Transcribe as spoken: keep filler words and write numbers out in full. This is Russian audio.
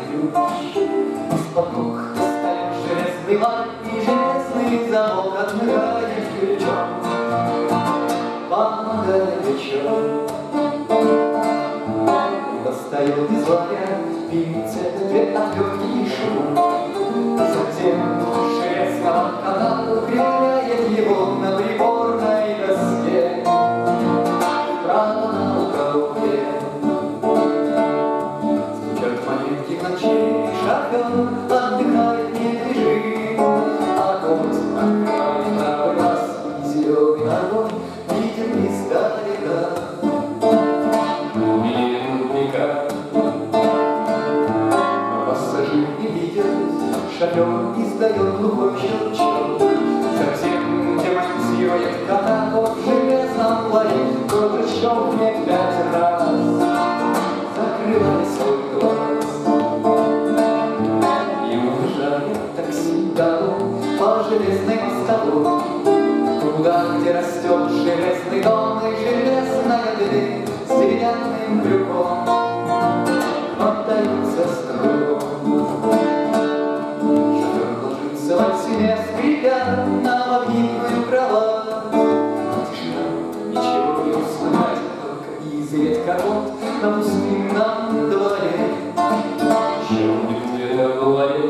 ключ. Из-под ног достает железный лак, и железный замок отмыкает ключом, помогая вечером. Достает из ларя певице две отвертки и шум. Затем железного кота укрепляет его на приборной доске право на уголке. Стучат монетки в ночи, шофер отдыхает, не лежит, а кот открывает правый глаз, и зеленый огонь виден издалека. Шофер издает глухой щелчок, совсем демонстрирует кота вот в железном ларе, кто-то щелкнет пять раз, закрывая свой глаз. И уезжает такси домой по железной мостовой, туда, где растет железный дом и железная дверь с деревянным крюком отдаются струн. Себе скрипя на магнитную кровать. Тишина, ничего не услышать, только изредка кот на пустынном дворе. Щелкнет дверь в ларе,